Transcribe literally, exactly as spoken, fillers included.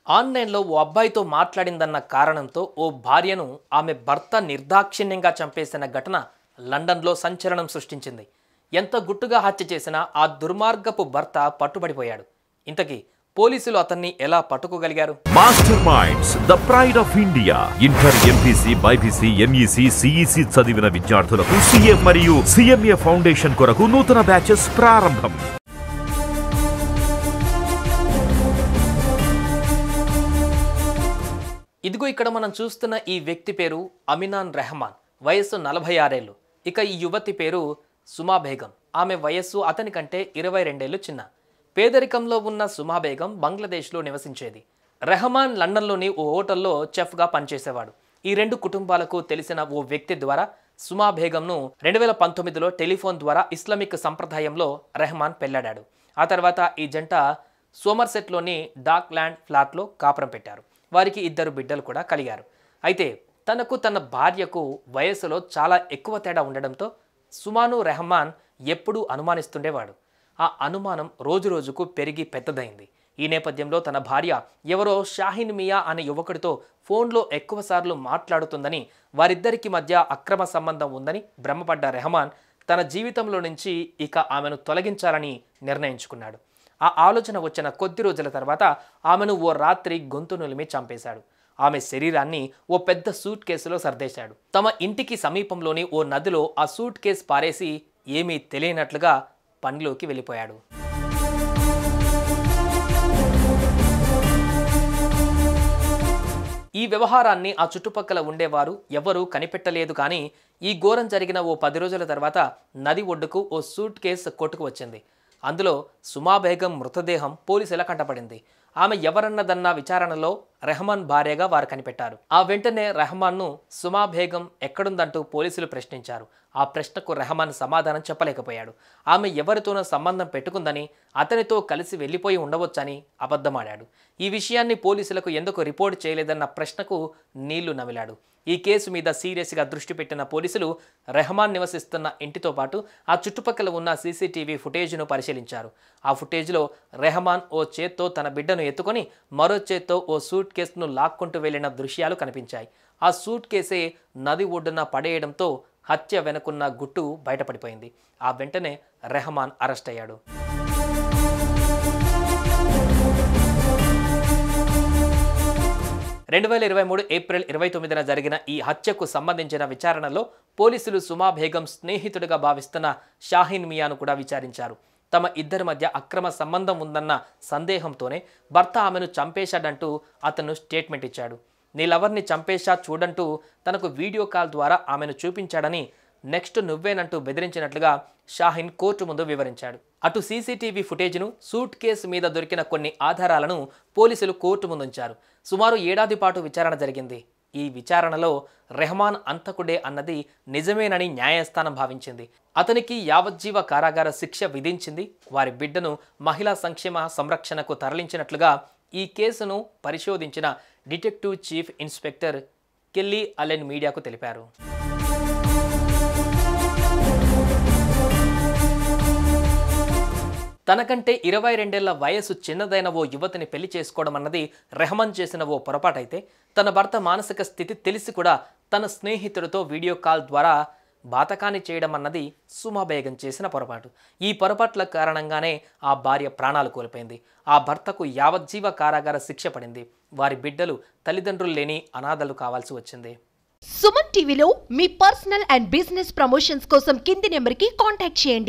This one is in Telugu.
ఆన్లైన్లో ఓ అబ్బాయితో మాట్లాడిందన్న కారణంతో ఓ భార్యను ఆమె భర్త నిర్దాక్షిణ్యంగా చంపేసిన ఘటన లండన్లో సంచలనం సృష్టించింది. ఎంత గుట్టుగా హత్య చేసినా ఆ దుర్మార్గపు భర్త పట్టుబడిపోయాడు. ఇంతకీ పోలీసులు అతన్ని ఎలా పట్టుకోగలిగారు? Master minds the pride of India. Inter, MPC, BiPC, MEC, CEC చదివిన విద్యార్థులకు సీఏ మరియు సిఎంఏ ఫౌండేషన్ కొరకు నూతన బ్యాచెస్ ప్రారంభం. ఇదిగో ఇక్కడ మనం చూస్తున్న ఈ వ్యక్తి పేరు అమినాన్ రెహమాన్, వయస్సు నలభై ఆరేళ్ళు. ఇక ఈ యువతి పేరు సుమా బేగం, ఆమె వయస్సు అతని కంటే ఇరవై రెండేళ్లు చిన్న. పేదరికంలో ఉన్న సుమా బేగం బంగ్లాదేశ్లో నివసించేది. రెహమాన్ లండన్లోని ఓ హోటల్లో చెఫ్గా పనిచేసేవాడు. ఈ రెండు కుటుంబాలకు తెలిసిన ఓ వ్యక్తి ద్వారా సుమా బేగంను రెండు వేల పంతొమ్మిదిలో టెలిఫోన్ ద్వారా ఇస్లామిక్ సంప్రదాయంలో రెహమాన్ పెళ్లాడాడు. ఆ తర్వాత ఈ జంట సోమర్సెట్లోని డాక్ ల్యాండ్ ఫ్లాట్లో కాపురం పెట్టారు. వారికి ఇద్దరు బిడ్డలు కూడా కలిగారు. అయితే తనకు తన భార్యకు వయసులో చాలా ఎక్కువ తేడా ఉండడంతో సుమాను రెహమాన్ ఎప్పుడూ అనుమానిస్తుండేవాడు. ఆ అనుమానం రోజు రోజుకు పెరిగి పెద్దదైంది. ఈ నేపథ్యంలో తన భార్య ఎవరో షాహిన్ మియా అనే యువకుడితో ఫోన్లో ఎక్కువసార్లు మాట్లాడుతుందని, వారిద్దరికి మధ్య అక్రమ సంబంధం ఉందని భ్రమపడ్డ రెహమాన్ తన జీవితంలో నుంచి ఇక ఆమెను తొలగించాలని నిర్ణయించుకున్నాడు. ఆ ఆలోచన వచ్చిన కొద్ది రోజుల తర్వాత ఆమెను ఓ రాత్రి గొంతు నులిమి చంపేశాడు. ఆమె శరీరాన్ని ఓ పెద్ద సూట్ కేసులో సర్దేశాడు. తమ ఇంటికి సమీపంలోని ఓ నదిలో ఆ సూట్ కేసు పారేసి ఏమీ తెలియనట్లుగా పనిలోకి వెళ్ళిపోయాడు. ఈ వ్యవహారాన్ని ఆ చుట్టుపక్కల ఉండేవారు ఎవరూ కనిపెట్టలేదు. కానీ ఈ ఘోరం జరిగిన ఓ పది రోజుల తర్వాత నది ఒడ్డుకు ఓ సూట్ కేసు కొట్టుకు వచ్చింది. అందులో సుమా బేగం మృతదేహం పోలీసుల కంటపడింది. ఆమె ఎవరన్నదన్న విచారణలో రెహమాన్ భార్యగా వారు కనిపెట్టారు. ఆ వెంటనే రెహమాన్ను సుమా బేగం ఎక్కడుందంటూ పోలీసులు ప్రశ్నించారు. ఆ ప్రశ్నకు రెహమాన్ సమాధానం చెప్పలేకపోయాడు. ఆమె ఎవరితోనో సంబంధం పెట్టుకుందని, అతనితో కలిసి వెళ్ళిపోయి ఉండవచ్చని అబద్ధమాడాడు. ఈ విషయాన్ని పోలీసులకు ఎందుకు రిపోర్ట్ చేయలేదన్న ప్రశ్నకు నీళ్లు నమిలాడు. ఈ కేసు మీద సీరియస్గా దృష్టి పెట్టిన పోలీసులు రెహమాన్ నివసిస్తున్న ఇంటితో పాటు ఆ చుట్టుపక్కల ఉన్న సీసీటీవీ ఫుటేజ్ను పరిశీలించారు. ఆ ఫుటేజ్లో రెహమాన్ ఓ చేత్తో తన బిడ్డను ఎత్తుకొని మరో చేత్తో ఓ సూట్ కేసును లాక్కుంటూ వెళ్లిన దృశ్యాలు కనిపించాయి. ఆ సూట్ కేసే నది ఒడ్డున పడేయడంతో హత్య వెనుకున్న గుట్టు బయటపడిపోయింది. ఆ వెంటనే రెహమాన్ అరెస్ట్ అయ్యాడు. రెండు వేల ఇరవై మూడు ఏప్రిల్ ఇరవై తొమ్మిదిన జరిగిన ఈ హత్యకు సంబంధించిన విచారణలో పోలీసులు సుమా బేగం స్నేహితుడిగా భావిస్తున్న షాహిన్ మియాను కూడా విచారించారు. తమ ఇద్దరి మధ్య అక్రమ సంబంధం ఉందన్న సందేహంతోనే భర్త ఆమెను చంపేశాడంటూ అతను స్టేట్మెంట్ ఇచ్చాడు. నీ లవర్ని చంపేశా చూడంటూ తనకు వీడియో కాల్ ద్వారా ఆమెను చూపించాడని, నెక్స్ట్ నువ్వేనంటూ బెదిరించినట్లుగా షాహిన్ కోర్టు ముందు వివరించాడు. అటు సీసీటీవీ ఫుటేజ్ను, సూట్ కేసు మీద దొరికిన కొన్ని ఆధారాలను పోలీసులు కోర్టు ముందుంచారు. సుమారు ఏడాది పాటు విచారణ జరిగింది. ఈ విచారణలో రెహమాన్ అంతకుడే అన్నది నిజమేనని న్యాయస్థానం భావించింది. అతనికి యావజ్జీవ కారాగార శిక్ష విధించింది. వారి బిడ్డను మహిళా సంక్షేమ సంరక్షణకు తరలించినట్లుగా ఈ కేసును పరిశోధించిన detective chief inspector Kelly Allen మీడియాకు తెలిపారు. తనకంటే ఇరవై రెండేళ్ల వయసు చిన్నదైన ఓ యువతిని పెళ్లి చేసుకోవడం అన్నది రెహమాన్ చేసిన ఓ పొరపాటైతే, తన భర్త మానసిక స్థితి తెలిసి కూడా తన స్నేహితుడితో వీడియో కాల్ ద్వారా బాతకాని చేయడం అన్నది సుమా బేగం చేసిన పొరపాటు. ఈ పొరపాట్ల కారణంగానే ఆ భార్య ప్రాణాలు కోల్పోయింది. ఆ భర్తకు యావజ్జీవ కారాగార శిక్ష పడింది. వారి బిడ్డలు తల్లిదండ్రులు లేని అనాథలు కావాల్సి వచ్చింది. సుమన్ టీవీలో మీ పర్సనల్ అండ్ బిజినెస్ ప్రమోషన్స్ కోసం కింది నెంబర్కి కాంటాక్ట్ చేయండి.